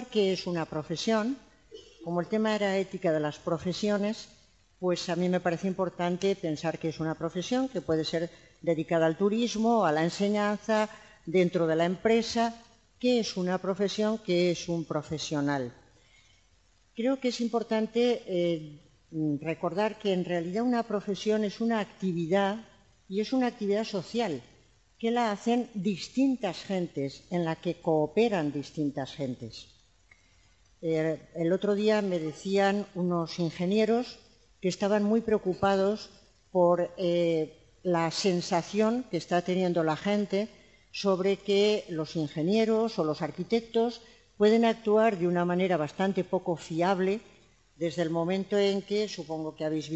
situar qué es una profesión. Como el tema era ética de las profesiones, pues a mí me parece importante pensar que es una profesión que puede ser dedicada al turismo, a la enseñanza, dentro de la empresa. ¿Qué es una profesión? ¿Qué es un profesional? Creo que es importante recordar que en realidad una profesión es una actividad y es una actividad social que la hacen distintas gentes, en la que cooperan distintas gentes. El otro día me decían unos ingenieros que estaban muy preocupados por la sensación que está teniendo la gente sobre que los ingenieros o los arquitectos pueden actuar de una manera bastante poco fiable desde el momento en que, supongo que habéis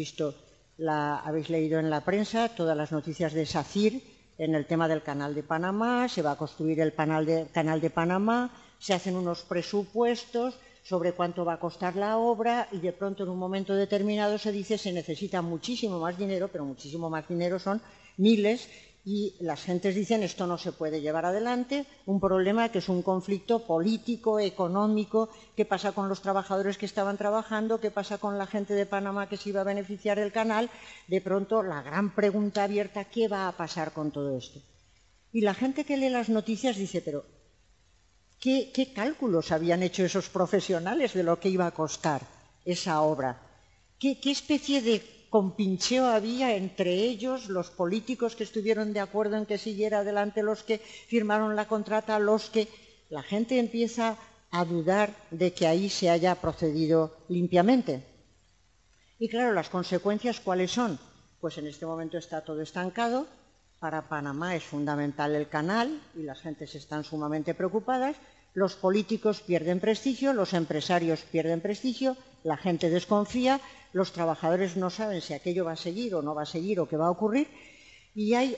leído en la prensa todas las noticias de SACIR en el tema del Canal de Panamá. Se va a construir el Canal de Panamá, se hacen unos presupuestos sobre cuánto va a costar la obra y de pronto en un momento determinado se dice se necesita muchísimo más dinero, pero muchísimo más dinero son miles, y las gentes dicen esto no se puede llevar adelante, un problema que es un conflicto político, económico. ¿Qué pasa con los trabajadores que estaban trabajando? ¿Qué pasa con la gente de Panamá que se iba a beneficiar del canal? De pronto la gran pregunta abierta, ¿qué va a pasar con todo esto? Y la gente que lee las noticias dice, pero ¿qué cálculos habían hecho esos profesionales de lo que iba a costar esa obra? ¿Qué especie de compincheo había entre ellos, los políticos que estuvieron de acuerdo en que siguiera adelante, los que firmaron la contrata, la gente empieza a dudar de que ahí se haya procedido limpiamente? Y claro, las consecuencias, ¿cuáles son? Pues en este momento está todo estancado. Para Panamá es fundamental el canal y las gentes están sumamente preocupadas. Los políticos pierden prestigio, los empresarios pierden prestigio, la gente desconfía, los trabajadores no saben si aquello va a seguir o no va a seguir o qué va a ocurrir, y hay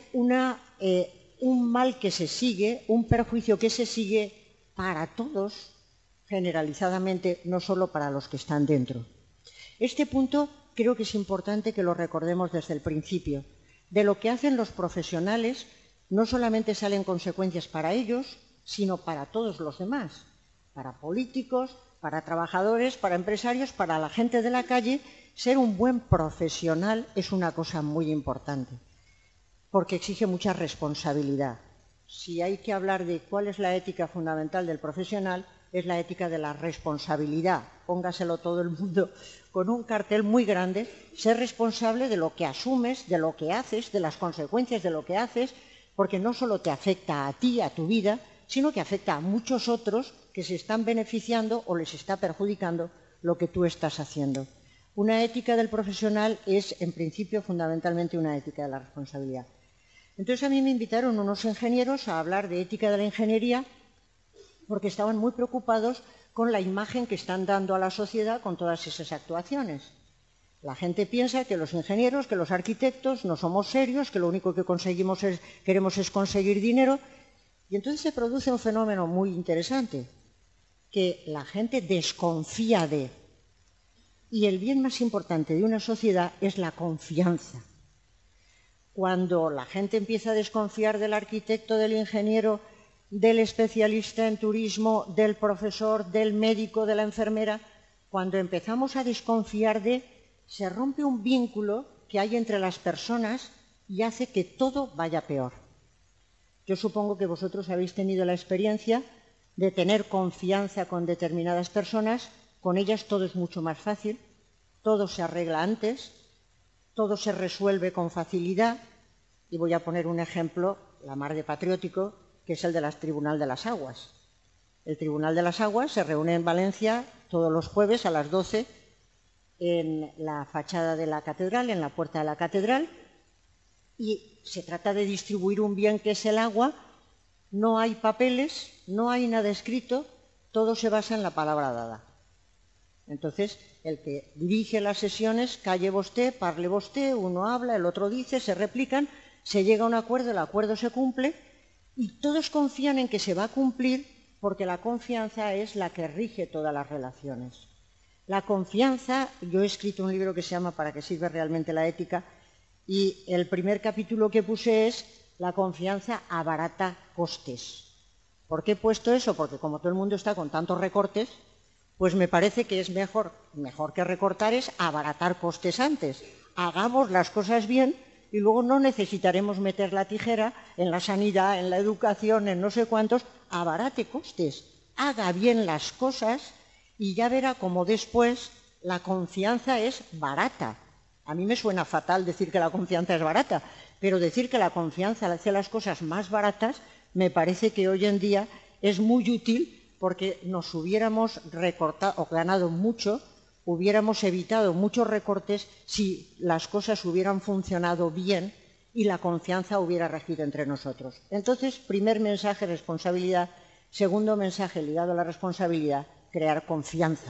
un mal que se sigue, un perjuicio que se sigue para todos, generalizadamente, no solo para los que están dentro. Este punto creo que es importante que lo recordemos desde el principio. De lo que hacen los profesionales no solamente salen consecuencias para ellos, sino para todos los demás, para políticos, para trabajadores, para empresarios, para la gente de la calle. Ser un buen profesional es una cosa muy importante, porque exige mucha responsabilidad. Si hay que hablar de cuál es la ética fundamental del profesional, es la ética de la responsabilidad. Póngaselo todo el mundo con un cartel muy grande: ser responsable de lo que asumes, de lo que haces, de las consecuencias de lo que haces, porque no solo te afecta a ti, a tu vida, sino que afecta a muchos otros que se están beneficiando o les está perjudicando lo que tú estás haciendo. Una ética del profesional es, en principio, fundamentalmente una ética de la responsabilidad. Entonces a mí me invitaron unos ingenieros a hablar de ética de la ingeniería porque estaban muy preocupados con la imagen que están dando a la sociedad con todas esas actuaciones. La gente piensa que los ingenieros, que los arquitectos no somos serios, que lo único que queremos es conseguir dinero. Y entonces se produce un fenómeno muy interesante, que la gente desconfía de. Y el bien más importante de una sociedad es la confianza. Cuando la gente empieza a desconfiar del arquitecto, del ingeniero, del especialista en turismo, del profesor, del médico, de la enfermera, cuando empezamos a desconfiar se rompe un vínculo que hay entre las personas y hace que todo vaya peor. Yo supongo que vosotros habéis tenido la experiencia de tener confianza con determinadas personas. Con ellas todo es mucho más fácil, todo se arregla antes, todo se resuelve con facilidad. Y voy a poner un ejemplo, la mar de patriótico, que es el del Tribunal de las Aguas. El Tribunal de las Aguas se reúne en Valencia todos los jueves a las 12 en la fachada de la catedral, en la puerta de la catedral, y se trata de distribuir un bien que es el agua. No hay papeles, no hay nada escrito, todo se basa en la palabra dada. Entonces, el que dirige las sesiones, calle vosté, parle vosté, uno habla, el otro dice, se replican, se llega a un acuerdo, el acuerdo se cumple y todos confían en que se va a cumplir, porque la confianza es la que rige todas las relaciones. La confianza, yo he escrito un libro que se llama ¿Para qué sirve realmente la ética? Y el primer capítulo que puse es: la confianza abarata costes. ¿Por qué he puesto eso? Porque como todo el mundo está con tantos recortes, pues me parece que es mejor que recortar es abaratar costes antes. Hagamos las cosas bien y luego no necesitaremos meter la tijera en la sanidad, en la educación, en no sé cuántos. Abarate costes, haga bien las cosas y ya verá cómo después la confianza es barata. A mí me suena fatal decir que la confianza es barata, pero decir que la confianza hace las cosas más baratas me parece que hoy en día es muy útil, porque nos hubiéramos recortado o ganado mucho, hubiéramos evitado muchos recortes si las cosas hubieran funcionado bien y la confianza hubiera regido entre nosotros. Entonces, primer mensaje, responsabilidad. Segundo mensaje ligado a la responsabilidad, crear confianza.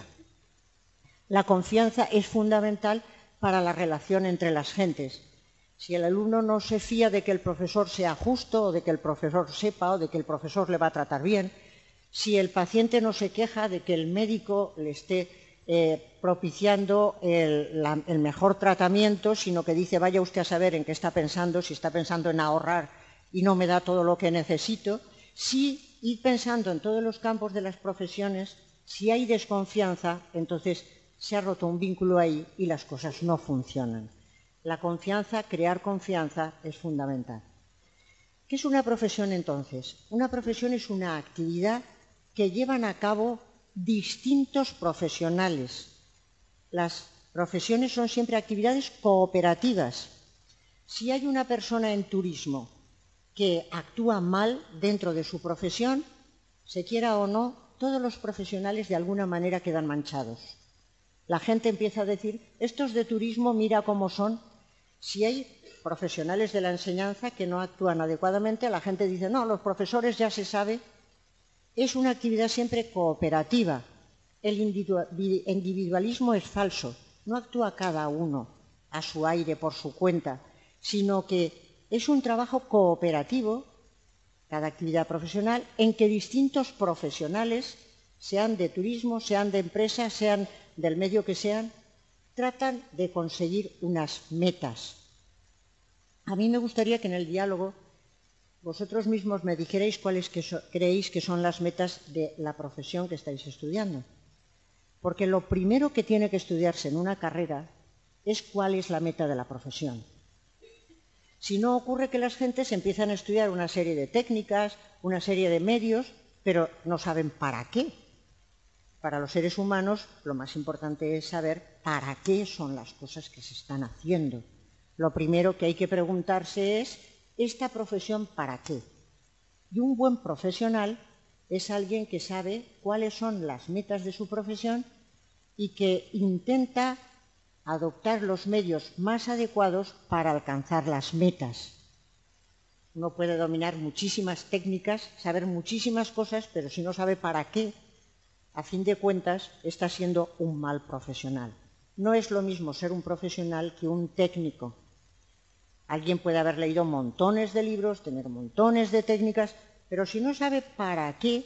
La confianza es fundamental para la relación entre las gentes. Si el alumno no se fía de que el profesor sea justo, o de que el profesor sepa, o de que el profesor le va a tratar bien, si el paciente no se queja de que el médico le esté propiciando el mejor tratamiento, sino que dice vaya usted a saber en qué está pensando, si está pensando en ahorrar y no me da todo lo que necesito, si ir pensando en todos los campos de las profesiones, si hay desconfianza, entonces se ha roto un vínculo ahí y las cosas no funcionan. La confianza, crear confianza, es fundamental. ¿Qué es una profesión entonces? Una profesión es una actividad que llevan a cabo distintos profesionales. Las profesiones son siempre actividades cooperativas. Si hay una persona en turismo que actúa mal dentro de su profesión, se quiera o no, todos los profesionales de alguna manera quedan manchados. La gente empieza a decir, estos de turismo mira cómo son. Si hay profesionales de la enseñanza que no actúan adecuadamente, la gente dice, no, los profesores ya se sabe. Es una actividad siempre cooperativa. El individualismo es falso. No actúa cada uno a su aire, por su cuenta, sino que es un trabajo cooperativo, cada actividad profesional, en que distintos profesionales, sean de turismo, sean de empresa, sean del medio que sean, tratan de conseguir unas metas. A mí me gustaría que en el diálogo vosotros mismos me dijerais cuáles creéis que son las metas de la profesión que estáis estudiando. Porque lo primero que tiene que estudiarse en una carrera es cuál es la meta de la profesión. Si no, ocurre que las gentes empiezan a estudiar una serie de técnicas, una serie de medios, pero no saben para qué. Para los seres humanos lo más importante es saber para qué son las cosas que se están haciendo. Lo primero que hay que preguntarse es, ¿esta profesión para qué? Y un buen profesional es alguien que sabe cuáles son las metas de su profesión y que intenta adoptar los medios más adecuados para alcanzar las metas. Uno puede dominar muchísimas técnicas, saber muchísimas cosas, pero si no sabe para qué, a fin de cuentas está siendo un mal profesional. No es lo mismo ser un profesional que un técnico. Alguien puede haber leído montones de libros, tener montones de técnicas, pero si no sabe para qué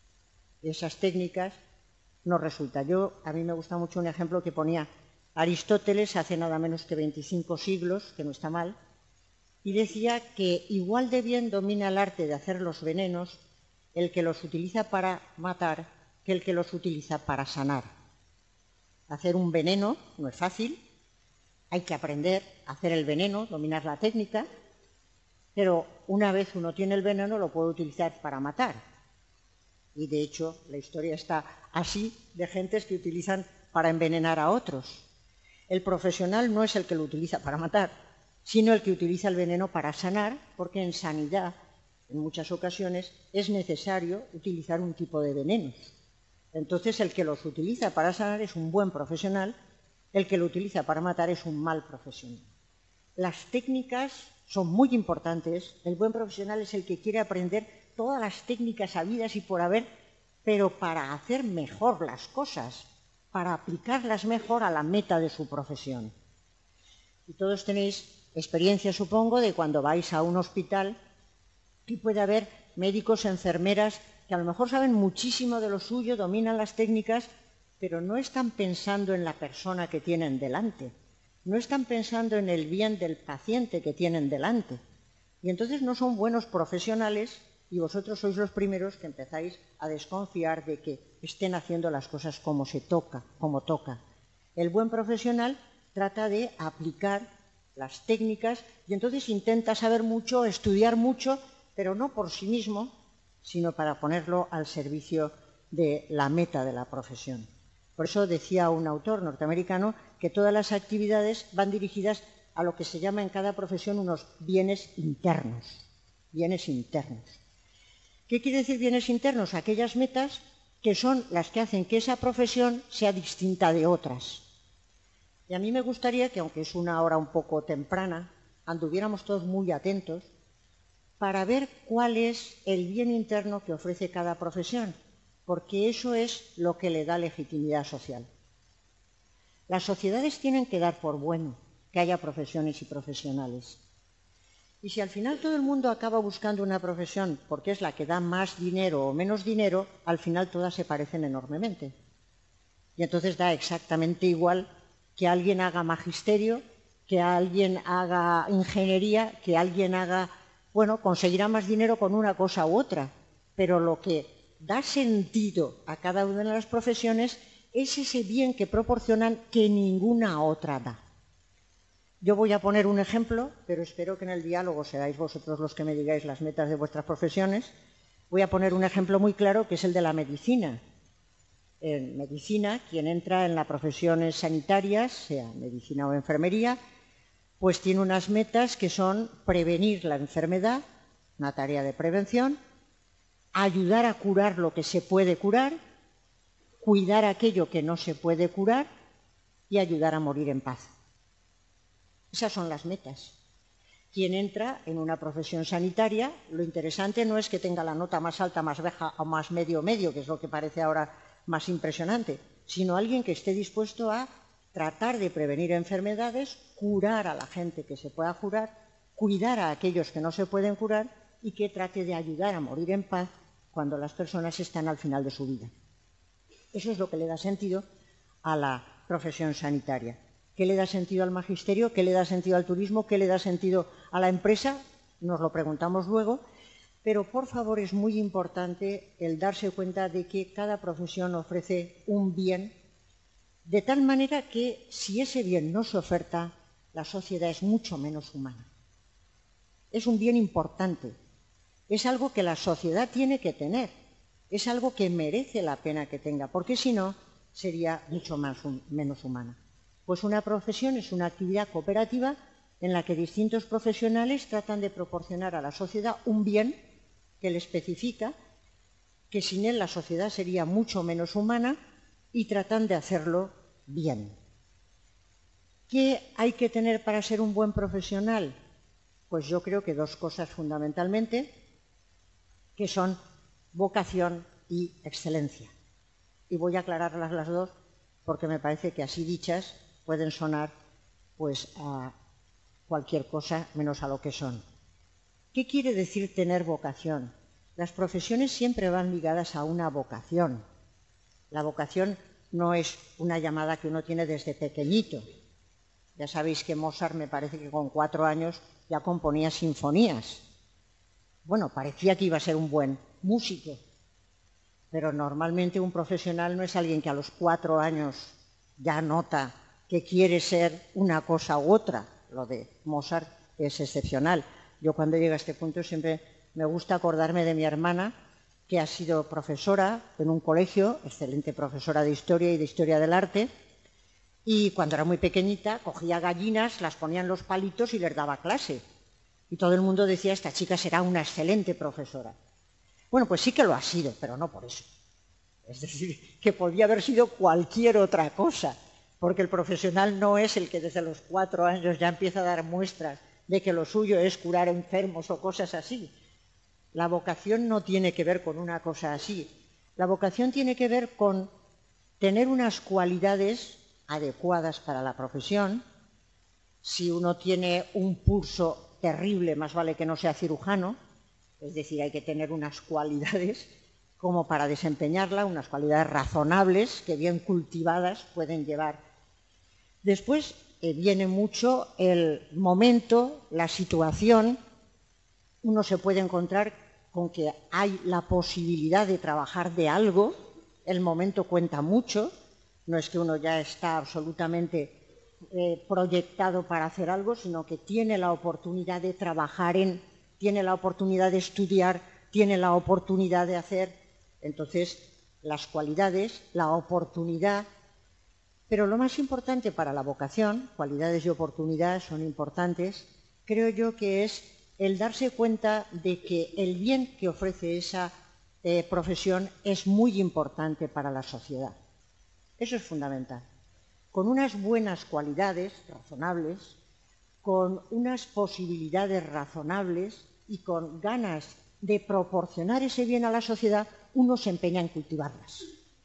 esas técnicas, no resulta. A mí me gusta mucho un ejemplo que ponía Aristóteles hace nada menos que 25 siglos, que no está mal, y decía que igual de bien domina el arte de hacer los venenos el que los utiliza para matar que el que los utiliza para sanar. Hacer un veneno no es fácil. Hay que aprender a hacer el veneno, dominar la técnica, pero una vez uno tiene el veneno lo puede utilizar para matar. Y de hecho la historia está así de gentes que utilizan para envenenar a otros. El profesional no es el que lo utiliza para matar, sino el que utiliza el veneno para sanar, porque en sanidad, en muchas ocasiones, es necesario utilizar un tipo de venenos. Entonces el que los utiliza para sanar es un buen profesional. El que lo utiliza para matar es un mal profesional. Las técnicas son muy importantes. El buen profesional es el que quiere aprender todas las técnicas habidas y por haber, pero para hacer mejor las cosas, para aplicarlas mejor a la meta de su profesión. Y todos tenéis experiencia, supongo, de cuando vais a un hospital y puede haber médicos, enfermeras, que a lo mejor saben muchísimo de lo suyo, dominan las técnicas, pero no están pensando en la persona que tienen delante, no están pensando en el bien del paciente que tienen delante. Y entonces no son buenos profesionales y vosotros sois los primeros que empezáis a desconfiar de que estén haciendo las cosas como toca. El buen profesional trata de aplicar las técnicas y entonces intenta saber mucho, estudiar mucho, pero no por sí mismo, sino para ponerlo al servicio de la meta de la profesión. Por eso decía un autor norteamericano que todas las actividades van dirigidas a lo que se llama en cada profesión unos bienes internos. Bienes internos. ¿Qué quiere decir bienes internos? Aquellas metas que son las que hacen que esa profesión sea distinta de otras. Y a mí me gustaría que, aunque es una hora un poco temprana, anduviéramos todos muy atentos para ver cuál es el bien interno que ofrece cada profesión, porque eso es lo que le da legitimidad social. Las sociedades tienen que dar por bueno que haya profesiones y profesionales. Y si al final todo el mundo acaba buscando una profesión porque es la que da más dinero o menos dinero, al final todas se parecen enormemente. Y entonces da exactamente igual que alguien haga magisterio, que alguien haga ingeniería, que alguien haga... Bueno, conseguirá más dinero con una cosa u otra, pero lo que da sentido a cada una de las profesiones es ese bien que proporcionan que ninguna otra da. Yo voy a poner un ejemplo, pero espero que en el diálogo seáis vosotros los que me digáis las metas de vuestras profesiones. Voy a poner un ejemplo muy claro, que es el de la medicina. En medicina, quien entra en las profesiones sanitarias, sea medicina o enfermería, pues tiene unas metas que son prevenir la enfermedad, una tarea de prevención, ayudar a curar lo que se puede curar, cuidar aquello que no se puede curar y ayudar a morir en paz. Esas son las metas. Quien entra en una profesión sanitaria, lo interesante no es que tenga la nota más alta, más baja o más medio, que es lo que parece ahora más impresionante, sino alguien que esté dispuesto a tratar de prevenir enfermedades, curar a la gente que se pueda curar, cuidar a aquellos que no se pueden curar y que trate de ayudar a morir en paz cuando las personas están al final de su vida. Eso es lo que le da sentido a la profesión sanitaria. ¿Qué le da sentido al magisterio? ¿Qué le da sentido al turismo? ¿Qué le da sentido a la empresa? Nos lo preguntamos luego, pero por favor es muy importante el darse cuenta de que cada profesión ofrece un bien, de tal manera que si ese bien no se oferta, la sociedad es mucho menos humana. Es un bien importante, es algo que la sociedad tiene que tener, es algo que merece la pena que tenga, porque si no, sería mucho menos humana. Pues una profesión es una actividad cooperativa en la que distintos profesionales tratan de proporcionar a la sociedad un bien que le especifica, que sin él la sociedad sería mucho menos humana, y tratan de hacerlo bien. ¿Qué hay que tener para ser un buen profesional? Pues yo creo que dos cosas fundamentalmente, que son vocación y excelencia. Y voy a aclararlas las dos porque me parece que así dichas pueden sonar pues a cualquier cosa menos a lo que son. ¿Qué quiere decir tener vocación? Las profesiones siempre van ligadas a una vocación. La vocación no es una llamada que uno tiene desde pequeñito. Ya sabéis que Mozart me parece que con 4 años ya componía sinfonías. Bueno, parecía que iba a ser un buen músico, pero normalmente un profesional no es alguien que a los 4 años ya nota que quiere ser una cosa u otra. Lo de Mozart es excepcional. Yo cuando llego a este punto siempre me gusta acordarme de mi hermana, que ha sido profesora en un colegio, excelente profesora de historia y de historia del arte, y cuando era muy pequeñita cogía gallinas, las ponía en los palitos y les daba clase. Y todo el mundo decía, esta chica será una excelente profesora. Bueno, pues sí que lo ha sido, pero no por eso. Es decir, que podía haber sido cualquier otra cosa, porque el profesional no es el que desde los 4 años ya empieza a dar muestras de que lo suyo es curar enfermos o cosas así. La vocación no tiene que ver con una cosa así. La vocación tiene que ver con tener unas cualidades adecuadas para la profesión. Si uno tiene un pulso terrible, más vale que no sea cirujano, es decir, hay que tener unas cualidades como para desempeñarla, unas cualidades razonables que bien cultivadas pueden llevar. Después viene mucho el momento, la situación. Uno se puede encontrar con que hay la posibilidad de trabajar de algo, el momento cuenta mucho, no es que uno ya está absolutamente proyectado para hacer algo, sino que tiene la oportunidad de trabajar tiene la oportunidad de estudiar, tiene la oportunidad de hacer. Entonces, las cualidades, la oportunidad, pero lo más importante para la vocación, cualidades y oportunidades son importantes, creo yo que es el darse cuenta de que el bien que ofrece esa profesión es muy importante para la sociedad. Eso es fundamental. Con unas buenas cualidades razonables, con unas posibilidades razonables y con ganas de proporcionar ese bien a la sociedad, uno se empeña en cultivarlas.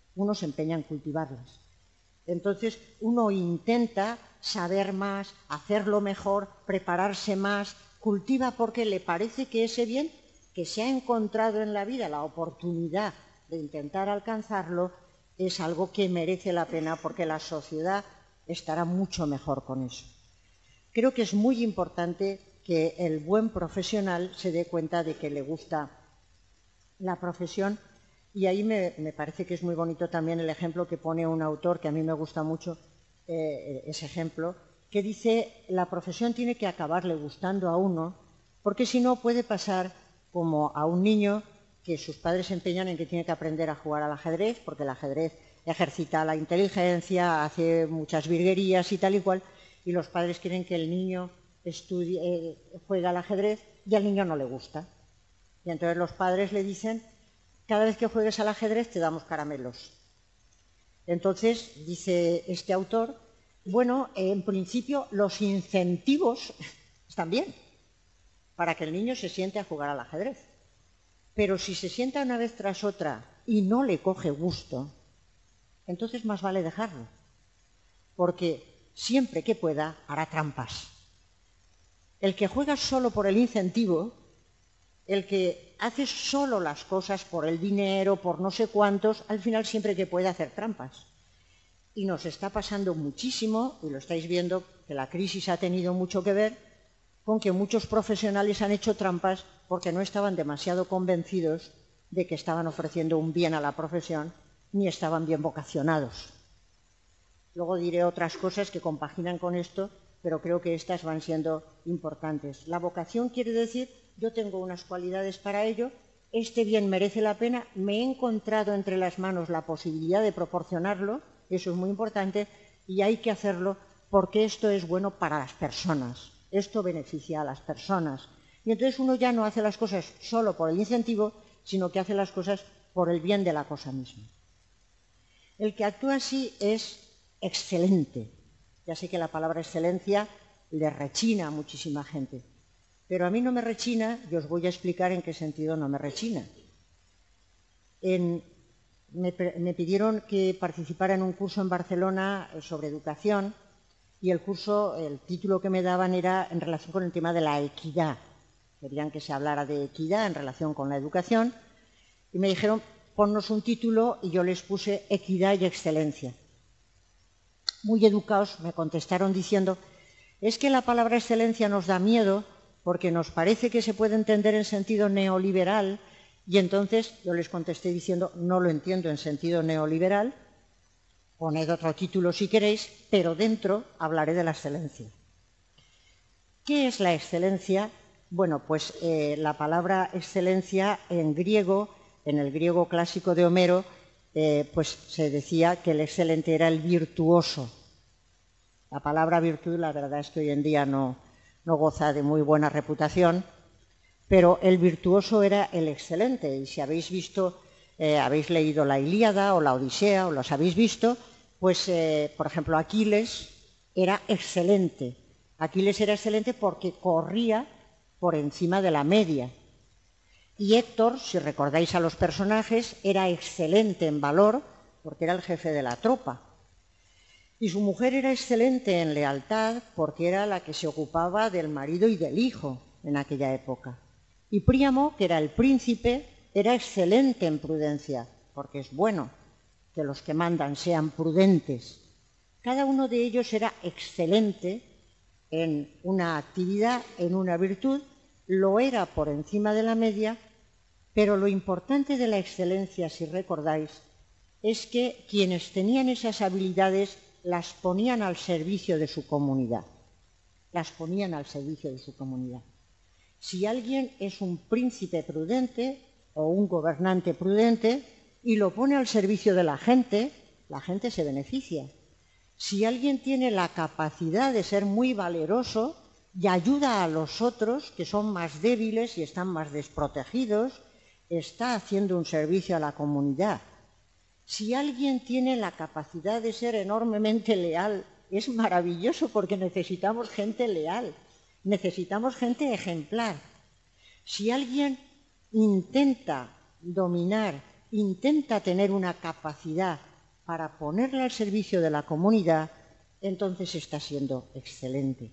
Entonces, uno intenta saber más, hacerlo mejor, prepararse más, cultiva porque le parece que ese bien que se ha encontrado en la vida, la oportunidad de intentar alcanzarlo, es algo que merece la pena porque la sociedad estará mucho mejor con eso. Creo que es muy importante que el buen profesional se dé cuenta de que le gusta la profesión, y ahí me parece que es muy bonito también el ejemplo que pone un autor que a mí me gusta mucho, ese ejemplo, que dice: la profesión tiene que acabarle gustando a uno, porque si no puede pasar como a un niño que sus padres se empeñan en que tiene que aprender a jugar al ajedrez, porque el ajedrez ejercita la inteligencia, hace muchas virguerías y tal y cual, y los padres quieren que el niño juegue al ajedrez y al niño no le gusta. Y entonces los padres le dicen: cada vez que juegues al ajedrez te damos caramelos. Entonces, dice este autor, bueno, en principio los incentivos están bien para que el niño se siente a jugar al ajedrez. Pero si se sienta una vez tras otra y no le coge gusto, entonces más vale dejarlo, porque siempre que pueda hará trampas. El que juega solo por el incentivo, el que hace solo las cosas por el dinero, por no sé cuántos, al final siempre que puede hacer trampas. Y nos está pasando muchísimo, y lo estáis viendo, que la crisis ha tenido mucho que ver con que muchos profesionales han hecho trampas porque no estaban demasiado convencidos de que estaban ofreciendo un bien a la profesión, ni estaban bien vocacionados. Luego diré otras cosas que compaginan con esto, pero creo que estas van siendo importantes. La vocación quiere decir: yo tengo unas cualidades para ello, este bien merece la pena, me he encontrado entre las manos la posibilidad de proporcionarlo, eso es muy importante, y hay que hacerlo porque esto es bueno para las personas, esto beneficia a las personas. Y entonces uno ya no hace las cosas solo por el incentivo, sino que hace las cosas por el bien de la cosa misma. El que actúa así es excelente. Ya sé que la palabra excelencia le rechina a muchísima gente, pero a mí no me rechina, y os voy a explicar en qué sentido no me rechina. Me pidieron que participara en un curso en Barcelona sobre educación, y el título que me daban era en relación con el tema de la equidad. Querían que se hablara de equidad en relación con la educación, y me dijeron: ponnos un título, y yo les puse equidad y excelencia. Muy educados me contestaron diciendo: es que la palabra excelencia nos da miedo porque nos parece que se puede entender en sentido neoliberal, y entonces yo les contesté diciendo: no lo entiendo en sentido neoliberal, poned otro título si queréis, pero dentro hablaré de la excelencia. ¿Qué es la excelencia? Bueno, pues la palabra excelencia en griego, en el griego clásico de Homero, pues se decía que el excelente era el virtuoso. La palabra virtud, la verdad es que hoy en día no goza de muy buena reputación, pero el virtuoso era el excelente. Y si habéis visto, habéis leído la Ilíada o la Odisea, o los habéis visto, pues, por ejemplo, Aquiles era excelente. Aquiles era excelente porque corría por encima de la media. Y Héctor, si recordáis a los personajes, era excelente en valor porque era el jefe de la tropa. Y su mujer era excelente en lealtad porque era la que se ocupaba del marido y del hijo en aquella época. Y Príamo, que era el príncipe, era excelente en prudencia, porque es bueno que los que mandan sean prudentes. Cada uno de ellos era excelente en una actividad, en una virtud, lo era por encima de la media, Pero lo importante de la excelencia, si recordáis, es que quienes tenían esas habilidades las ponían al servicio de su comunidad. Las ponían al servicio de su comunidad. Si alguien es un príncipe prudente o un gobernante prudente y lo pone al servicio de la gente se beneficia. Si alguien tiene la capacidad de ser muy valeroso y ayuda a los otros que son más débiles y están más desprotegidos, está haciendo un servicio a la comunidad. Si alguien tiene la capacidad de ser enormemente leal, es maravilloso porque necesitamos gente leal, necesitamos gente ejemplar. Si alguien intenta dominar, intenta tener una capacidad para ponerla al servicio de la comunidad, entonces está siendo excelente.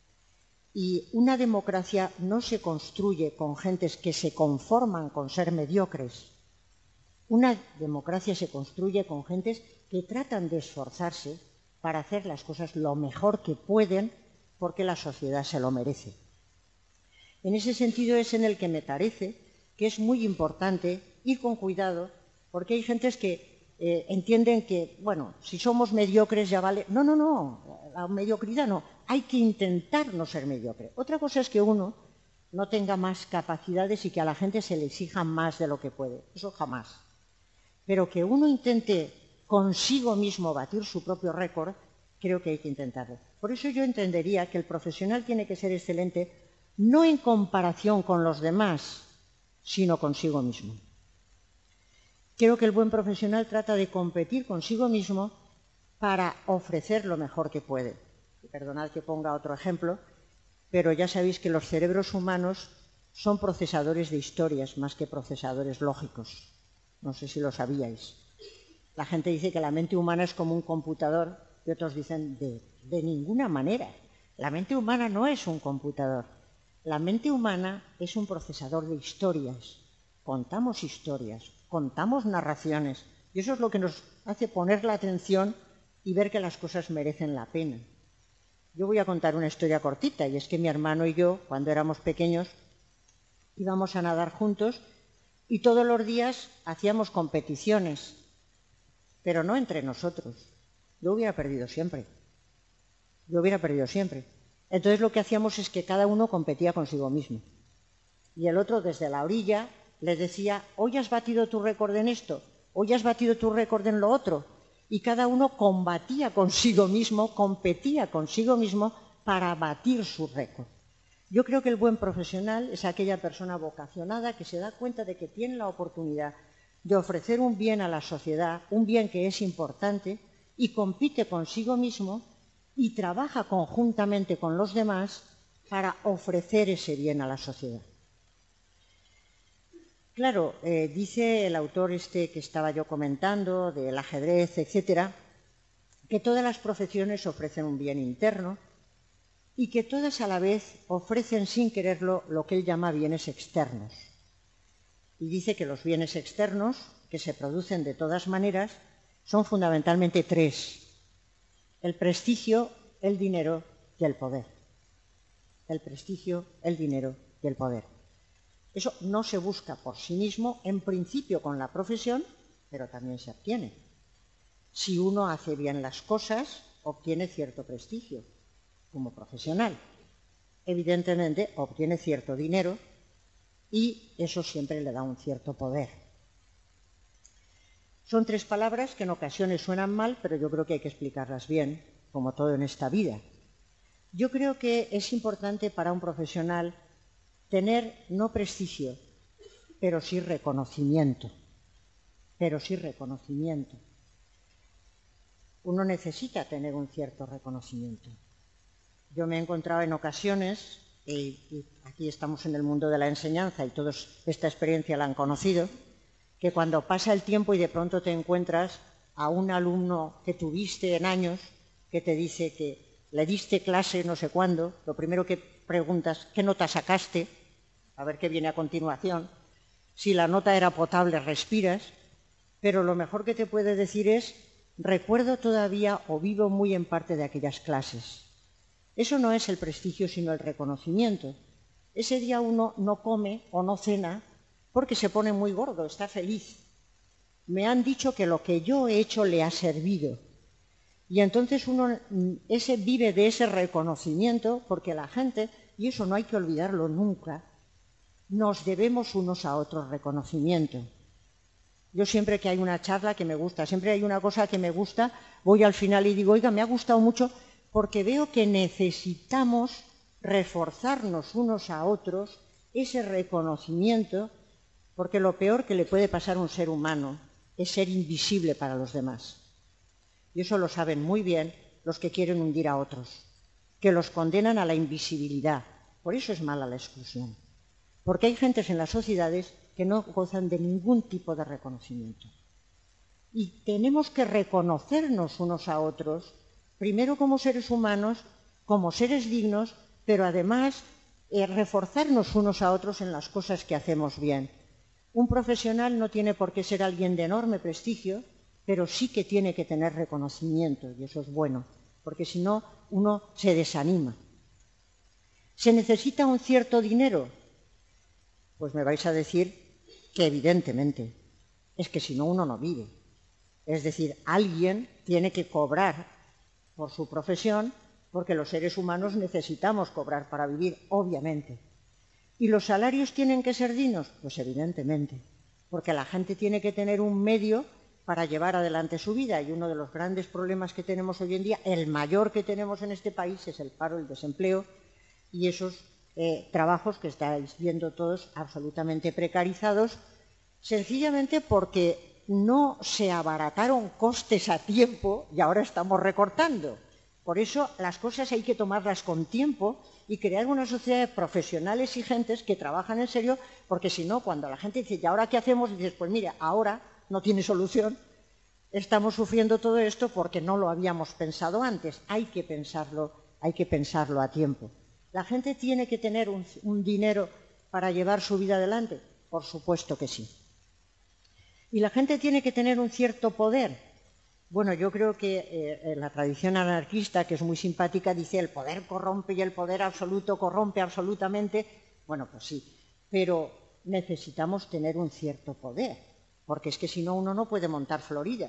Y una democracia no se construye con gentes que se conforman con ser mediocres. Una democracia se construye con gentes que tratan de esforzarse para hacer las cosas lo mejor que pueden porque la sociedad se lo merece. En ese sentido es en el que me parece que es muy importante ir con cuidado, porque hay gentes que entienden que, bueno, si somos mediocres ya vale. No, no, no, la mediocridad no. Hay que intentar no ser mediocre. Otra cosa es que uno no tenga más capacidades y que a la gente se le exija más de lo que puede. Eso jamás. Pero que uno intente consigo mismo batir su propio récord, creo que hay que intentarlo. Por eso yo entendería que el profesional tiene que ser excelente no en comparación con los demás, sino consigo mismo. Creo que el buen profesional trata de competir consigo mismo para ofrecer lo mejor que puede. Perdonad que ponga otro ejemplo, pero ya sabéis que los cerebros humanos son procesadores de historias más que procesadores lógicos. No sé si lo sabíais. La gente dice que la mente humana es como un computador y otros dicen de ninguna manera. La mente humana no es un computador. La mente humana es un procesador de historias. Contamos historias, contamos narraciones y eso es lo que nos hace poner la atención y ver que las cosas merecen la pena. Yo voy a contar una historia cortita y es que mi hermano y yo, cuando éramos pequeños, íbamos a nadar juntos y todos los días hacíamos competiciones, pero no entre nosotros. Yo hubiera perdido siempre. Entonces lo que hacíamos es que cada uno competía consigo mismo. Y el otro desde la orilla le decía, hoy has batido tu récord en esto, hoy has batido tu récord en lo otro. Y cada uno combatía consigo mismo, competía consigo mismo para batir su récord. Yo creo que el buen profesional es aquella persona vocacionada que se da cuenta de que tiene la oportunidad de ofrecer un bien a la sociedad, un bien que es importante, y compite consigo mismo y trabaja conjuntamente con los demás para ofrecer ese bien a la sociedad. Claro, dice el autor que estaba yo comentando, del ajedrez, etcétera, que todas las profesiones ofrecen un bien interno y que todas a la vez ofrecen sin quererlo lo que él llama bienes externos. Y dice que los bienes externos, que se producen de todas maneras, son fundamentalmente tres: el prestigio, el dinero y el poder. El prestigio, el dinero y el poder. Eso no se busca por sí mismo, en principio con la profesión, pero también se obtiene. Si uno hace bien las cosas, obtiene cierto prestigio como profesional. Evidentemente, obtiene cierto dinero y eso siempre le da un cierto poder. Son tres palabras que en ocasiones suenan mal, pero yo creo que hay que explicarlas bien, como todo en esta vida. Yo creo que es importante para un profesional tener no prestigio, pero sí reconocimiento. Uno necesita tener un cierto reconocimiento. Yo me he encontrado en ocasiones, y aquí estamos en el mundo de la enseñanza y todos esta experiencia la han conocido, que cuando pasa el tiempo y de pronto te encuentras a un alumno que tuviste en años, que te dice que le diste clase no sé cuándo, lo primero que preguntas, ¿qué nota sacaste? A ver qué viene a continuación. Si la nota era potable, respiras, pero lo mejor que te puede decir es, recuerdo todavía o vivo muy en parte de aquellas clases. Eso no es el prestigio, sino el reconocimiento. Ese día uno no come o no cena porque se pone muy gordo, está feliz. Me han dicho que lo que yo he hecho le ha servido. Y entonces uno vive de ese reconocimiento, porque la gente, y eso no hay que olvidarlo nunca, nos debemos unos a otros reconocimiento. Yo siempre que hay una charla que me gusta, siempre hay una cosa que me gusta, voy al final y digo, oiga, me ha gustado mucho, porque veo que necesitamos reforzarnos unos a otros ese reconocimiento, porque lo peor que le puede pasar a un ser humano es ser invisible para los demás. Y eso lo saben muy bien los que quieren hundir a otros, que los condenan a la invisibilidad. Por eso es mala la exclusión. Porque hay gentes en las sociedades que no gozan de ningún tipo de reconocimiento. Y tenemos que reconocernos unos a otros, primero como seres humanos, como seres dignos, pero además reforzarnos unos a otros en las cosas que hacemos bien. Un profesional no tiene por qué ser alguien de enorme prestigio, pero sí que tiene que tener reconocimiento, y eso es bueno, porque si no, uno se desanima. ¿Se necesita un cierto dinero? Pues me vais a decir que evidentemente, es que si no uno no vive. Es decir, alguien tiene que cobrar por su profesión, porque los seres humanos necesitamos cobrar para vivir, obviamente. ¿Y los salarios tienen que ser dignos? Pues evidentemente, porque la gente tiene que tener un medio para llevar adelante su vida, y uno de los grandes problemas que tenemos hoy en día, el mayor que tenemos en este país, es el paro, el desempleo y esos trabajos que estáis viendo todos absolutamente precarizados, sencillamente porque no se abarataron costes a tiempo y ahora estamos recortando. Por eso las cosas hay que tomarlas con tiempo y crear una sociedad de profesionales y gentes que trabajan en serio, porque si no, cuando la gente dice, ¿y ahora qué hacemos? Y dices, pues mire, ahora no tiene solución, estamos sufriendo todo esto porque no lo habíamos pensado antes. Hay que pensarlo a tiempo. ¿La gente tiene que tener un dinero para llevar su vida adelante? Por supuesto que sí. ¿Y la gente tiene que tener un cierto poder? Bueno, yo creo que la tradición anarquista, que es muy simpática, dice el poder corrompe y el poder absoluto corrompe absolutamente. Bueno, pues sí, pero necesitamos tener un cierto poder, porque es que si no uno no puede montar Florida.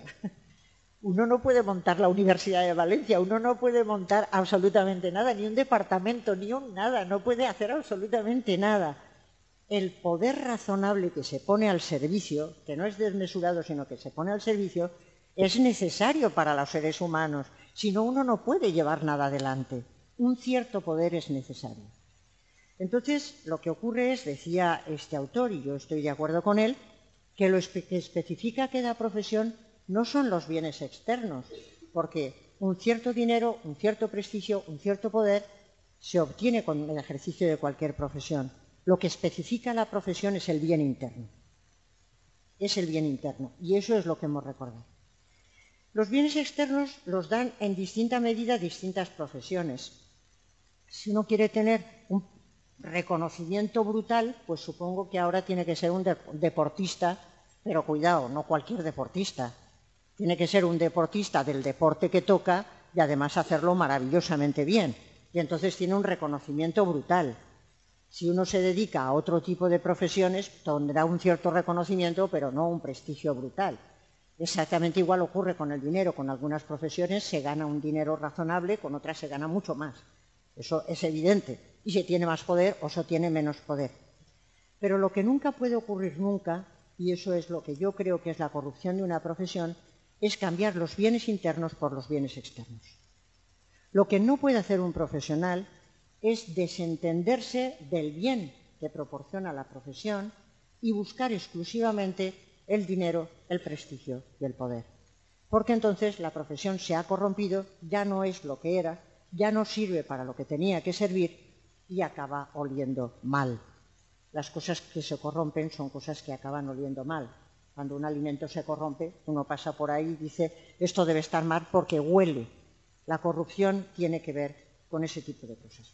Uno no puede montar la Universidad de Valencia, uno no puede montar absolutamente nada, ni un departamento, ni un nada, no puede hacer absolutamente nada. El poder razonable que se pone al servicio, que no es desmesurado, sino que se pone al servicio, es necesario para los seres humanos, si no uno no puede llevar nada adelante. Un cierto poder es necesario. Entonces, lo que ocurre es, decía este autor, y yo estoy de acuerdo con él, que lo que especifica cada profesión no son los bienes externos, porque un cierto dinero, un cierto prestigio, un cierto poder se obtiene con el ejercicio de cualquier profesión. Lo que especifica la profesión es el bien interno. Es el bien interno, y eso es lo que hemos recordado. Los bienes externos los dan en distinta medida distintas profesiones. Si uno quiere tener un reconocimiento brutal, pues supongo que ahora tiene que ser un deportista, pero cuidado, no cualquier deportista. Tiene que ser un deportista del deporte que toca y además hacerlo maravillosamente bien. Y entonces tiene un reconocimiento brutal. Si uno se dedica a otro tipo de profesiones, tendrá un cierto reconocimiento, pero no un prestigio brutal. Exactamente igual ocurre con el dinero. Con algunas profesiones se gana un dinero razonable, con otras se gana mucho más. Eso es evidente. Y se tiene más poder o se tiene menos poder. Pero lo que nunca puede ocurrir nunca, y eso es lo que yo creo que es la corrupción de una profesión, es cambiar los bienes internos por los bienes externos. Lo que no puede hacer un profesional es desentenderse del bien que proporciona la profesión y buscar exclusivamente el dinero, el prestigio y el poder. Porque entonces la profesión se ha corrompido, ya no es lo que era, ya no sirve para lo que tenía que servir y acaba oliendo mal. Las cosas que se corrompen son cosas que acaban oliendo mal. Cuando un alimento se corrompe, uno pasa por ahí y dice, esto debe estar mal porque huele. La corrupción tiene que ver con ese tipo de cosas.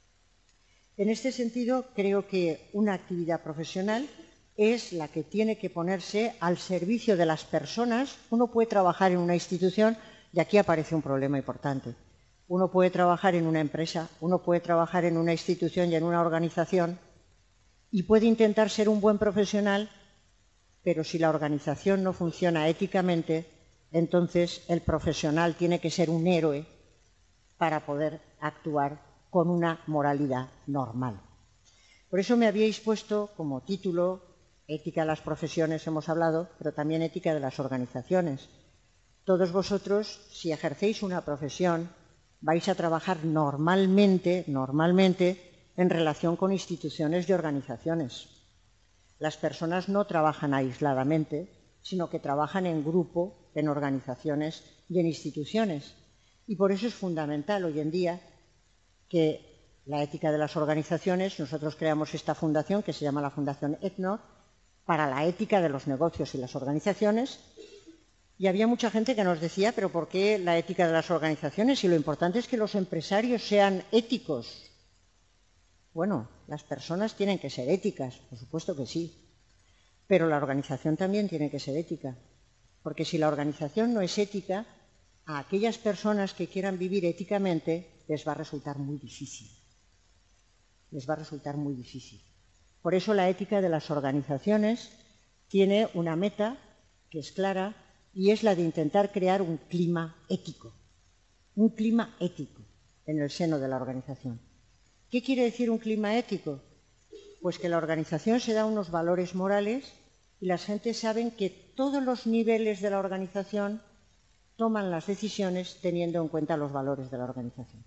En este sentido, creo que una actividad profesional es la que tiene que ponerse al servicio de las personas. Uno puede trabajar en una institución, y aquí aparece un problema importante. Uno puede trabajar en una empresa, uno puede trabajar en una institución y en una organización, y puede intentar ser un buen profesional, pero si la organización no funciona éticamente, entonces el profesional tiene que ser un héroe para poder actuar con una moralidad normal. Por eso me habíais puesto como título Ética de las profesiones, hemos hablado, pero también ética de las organizaciones. Todos vosotros, si ejercéis una profesión, vais a trabajar normalmente en relación con instituciones y organizaciones. Las personas no trabajan aisladamente, sino que trabajan en grupo, en organizaciones y en instituciones. Y por eso es fundamental hoy en día que la ética de las organizaciones, nosotros creamos esta fundación que se llama la Fundación ECNOR, para la ética de los negocios y las organizaciones, y había mucha gente que nos decía, pero ¿por qué la ética de las organizaciones? Si lo importante es que los empresarios sean éticos. Bueno, las personas tienen que ser éticas, por supuesto que sí, pero la organización también tiene que ser ética, porque si la organización no es ética, a aquellas personas que quieran vivir éticamente les va a resultar muy difícil. Les va a resultar muy difícil. Por eso la ética de las organizaciones tiene una meta que es clara y es la de intentar crear un clima ético en el seno de la organización. ¿Qué quiere decir un clima ético? Pues que la organización se da unos valores morales y las gentes saben que todos los niveles de la organización toman las decisiones teniendo en cuenta los valores de la organización.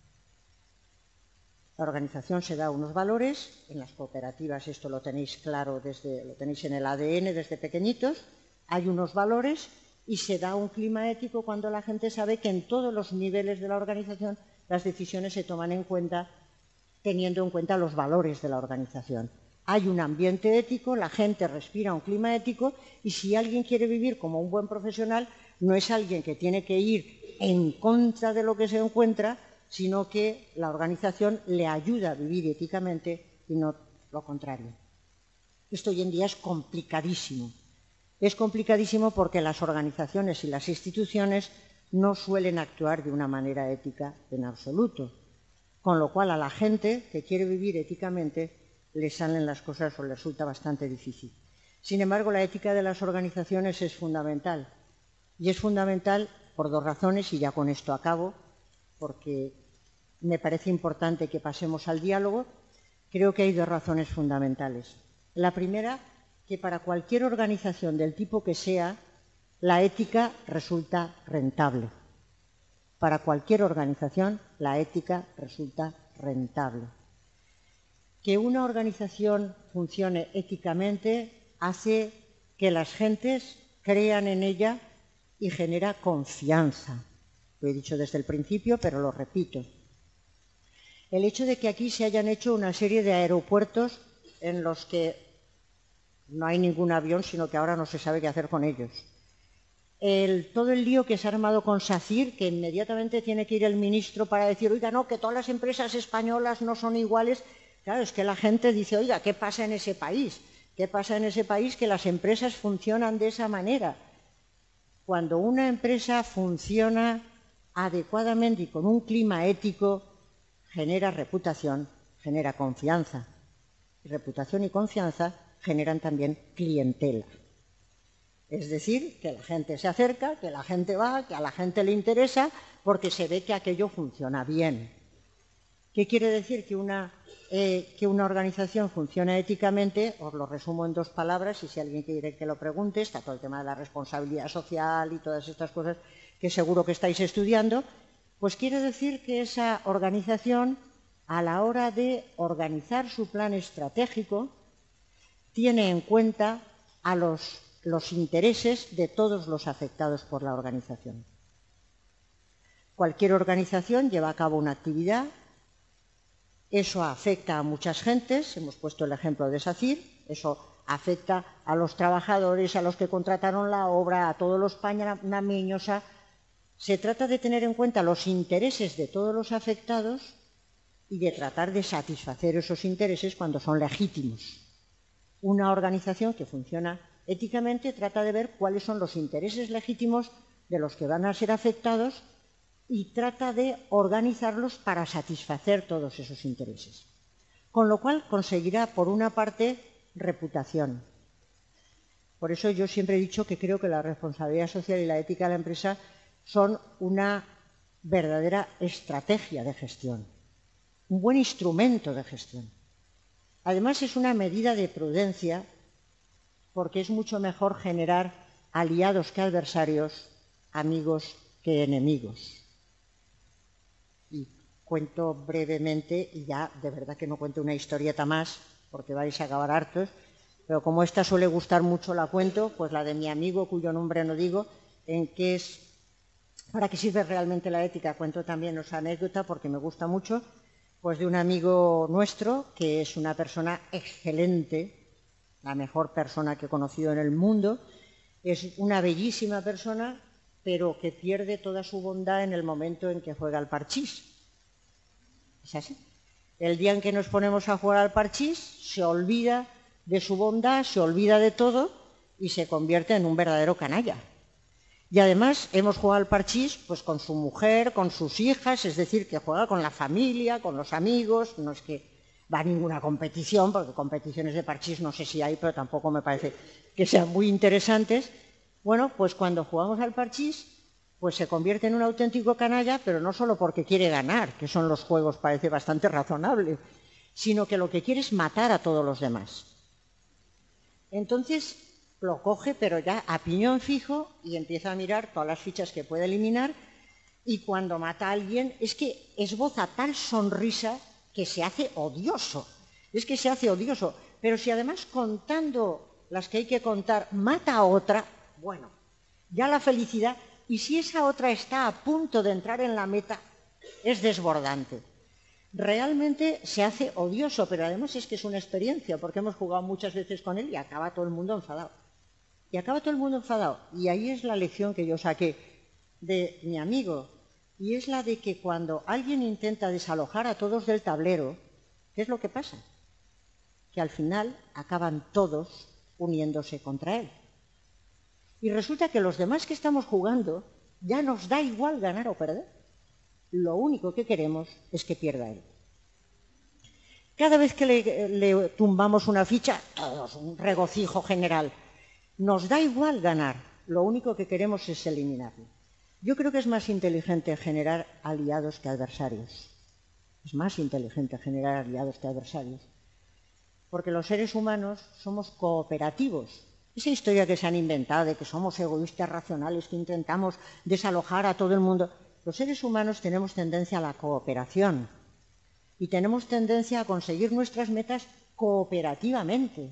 La organización se da unos valores, en las cooperativas esto lo tenéis claro, lo tenéis en el ADN desde pequeñitos, hay unos valores y se da un clima ético cuando la gente sabe que en todos los niveles de la organización las decisiones se toman en cuenta teniendo en cuenta los valores de la organización. Hay un ambiente ético, la gente respira un clima ético y si alguien quiere vivir como un buen profesional, no es alguien que tiene que ir en contra de lo que se encuentra, sino que la organización le ayuda a vivir éticamente y no lo contrario. Esto hoy en día es complicadísimo. Es complicadísimo porque las organizaciones y las instituciones no suelen actuar de una manera ética en absoluto, con lo cual a la gente que quiere vivir éticamente le salen las cosas o le resulta bastante difícil. Sin embargo, la ética de las organizaciones es fundamental y es fundamental por dos razones y ya con esto acabo, porque me parece importante que pasemos al diálogo. Creo que hay dos razones fundamentales. La primera, que para cualquier organización del tipo que sea, la ética resulta rentable. Para cualquier organización, la ética resulta rentable. Que una organización funcione éticamente hace que las gentes crean en ella y genera confianza. Lo he dicho desde el principio, pero lo repito. El hecho de que aquí se hayan hecho una serie de aeropuertos en los que no hay ningún avión, sino que ahora no se sabe qué hacer con ellos. Todo el lío que se ha armado con SACIR, que inmediatamente tiene que ir el ministro para decir, oiga, no, que todas las empresas españolas no son iguales. Claro, es que la gente dice, oiga, ¿qué pasa en ese país? ¿Qué pasa en ese país que las empresas funcionan de esa manera? Cuando una empresa funciona adecuadamente y con un clima ético, genera reputación, genera confianza. Y reputación y confianza generan también clientela. Es decir, que la gente se acerca, que la gente va, que a la gente le interesa, porque se ve que aquello funciona bien. ¿Qué quiere decir que una organización funciona éticamente? Os lo resumo en dos palabras y si alguien quiere que lo pregunte, está todo el tema de la responsabilidad social y todas estas cosas que seguro que estáis estudiando, pues quiere decir que esa organización, a la hora de organizar su plan estratégico, tiene en cuenta a los intereses de todos los afectados por la organización. Cualquier organización lleva a cabo una actividad, eso afecta a muchas gentes, hemos puesto el ejemplo de SACIR, eso afecta a los trabajadores, a los que contrataron la obra, a todos los panameños. Se trata de tener en cuenta los intereses de todos los afectados y de tratar de satisfacer esos intereses cuando son legítimos. Una organización que funciona éticamente trata de ver cuáles son los intereses legítimos de los que van a ser afectados y trata de organizarlos para satisfacer todos esos intereses. Con lo cual conseguirá, por una parte, reputación. Por eso yo siempre he dicho que creo que la responsabilidad social y la ética de la empresa son una verdadera estrategia de gestión, un buen instrumento de gestión. Además, es una medida de prudencia porque es mucho mejor generar aliados que adversarios, amigos que enemigos. Y cuento brevemente, y ya de verdad que no cuento una historieta más, porque vais a acabar hartos, pero como esta suele gustar mucho la cuento, pues la de mi amigo, cuyo nombre no digo, en que es, ¿para qué sirve realmente la ética? Cuento también esa anécdota porque me gusta mucho, pues de un amigo nuestro, que es una persona excelente, la mejor persona que he conocido en el mundo, es una bellísima persona, pero que pierde toda su bondad en el momento en que juega al parchís. Es así. El día en que nos ponemos a jugar al parchís, se olvida de su bondad, se olvida de todo y se convierte en un verdadero canalla. Y además hemos jugado al parchís pues con su mujer, con sus hijas, es decir, que juega con la familia, con los amigos, no es que va a ninguna competición, porque competiciones de parchís no sé si hay, pero tampoco me parece que sean muy interesantes. Bueno, pues cuando jugamos al parchís, pues se convierte en un auténtico canalla, pero no solo porque quiere ganar, que son los juegos, parece bastante razonable, sino que lo que quiere es matar a todos los demás. Entonces lo coge, pero ya a piñón fijo, y empieza a mirar todas las fichas que puede eliminar, y cuando mata a alguien es que esboza tal sonrisa que se hace odioso. Es que se hace odioso. Pero si además contando las que hay que contar mata a otra, bueno, ya la felicidad, y si esa otra está a punto de entrar en la meta, es desbordante. Realmente se hace odioso, pero además es que es una experiencia, porque hemos jugado muchas veces con él y acaba todo el mundo enfadado. Y acaba todo el mundo enfadado. Y ahí es la lección que yo saqué de mi amigo, y es la de que cuando alguien intenta desalojar a todos del tablero, ¿qué es lo que pasa? Que al final acaban todos uniéndose contra él. Y resulta que los demás que estamos jugando ya nos da igual ganar o perder. Lo único que queremos es que pierda él. Cada vez que le tumbamos una ficha, todos, un regocijo general. Nos da igual ganar, lo único que queremos es eliminarlo. Yo creo que es más inteligente generar aliados que adversarios. Es más inteligente generar aliados que adversarios. Porque los seres humanos somos cooperativos. Esa historia que se han inventado de que somos egoístas racionales, que intentamos desalojar a todo el mundo. Los seres humanos tenemos tendencia a la cooperación y tenemos tendencia a conseguir nuestras metas cooperativamente.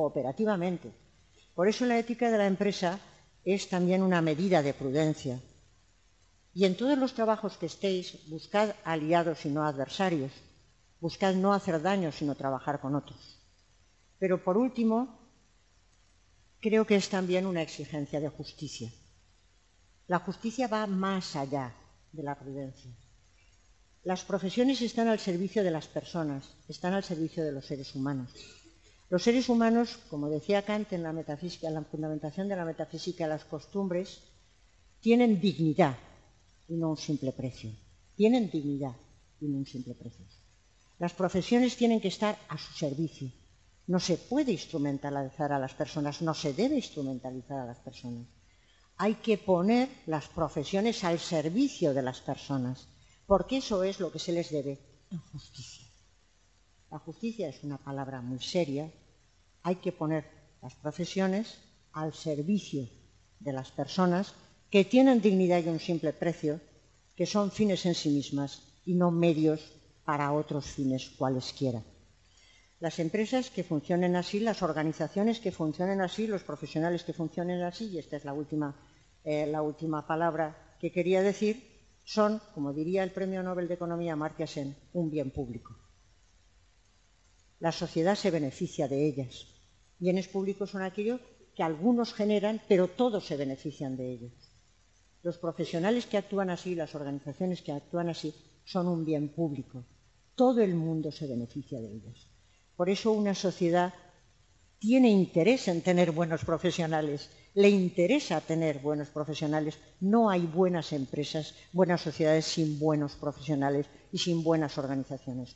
Por eso la ética de la empresa es también una medida de prudencia. Y en todos los trabajos que estéis, buscad aliados y no adversarios. Buscad no hacer daño, sino trabajar con otros. Pero por último, creo que es también una exigencia de justicia. La justicia va más allá de la prudencia. Las profesiones están al servicio de las personas, están al servicio de los seres humanos. Los seres humanos, como decía Kant en la metafísica, en la fundamentación de la metafísica de las costumbres, tienen dignidad y no un simple precio. Tienen dignidad y no un simple precio. Las profesiones tienen que estar a su servicio. No se puede instrumentalizar a las personas, no se debe instrumentalizar a las personas. Hay que poner las profesiones al servicio de las personas, porque eso es lo que se les debe en justicia. La justicia es una palabra muy seria. Hay que poner las profesiones al servicio de las personas que tienen dignidad y un simple precio, que son fines en sí mismas y no medios para otros fines cualesquiera. Las empresas que funcionen así, las organizaciones que funcionen así, los profesionales que funcionen así, y esta es la última palabra que quería decir, son, como diría el Premio Nobel de Economía Amartya Sen, un bien público. La sociedad se beneficia de ellas. Bienes públicos son aquellos que algunos generan, pero todos se benefician de ellos. Los profesionales que actúan así, las organizaciones que actúan así, son un bien público. Todo el mundo se beneficia de ellos. Por eso una sociedad tiene interés en tener buenos profesionales, le interesa tener buenos profesionales. No hay buenas empresas, buenas sociedades sin buenos profesionales y sin buenas organizaciones.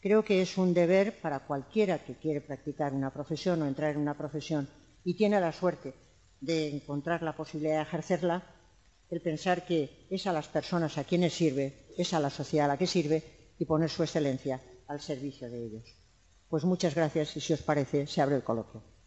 Creo que es un deber para cualquiera que quiere practicar una profesión o entrar en una profesión y tiene la suerte de encontrar la posibilidad de ejercerla, el pensar que es a las personas a quienes sirve, es a la sociedad a la que sirve y poner su excelencia al servicio de ellos. Pues muchas gracias y, si os parece, se abre el coloquio.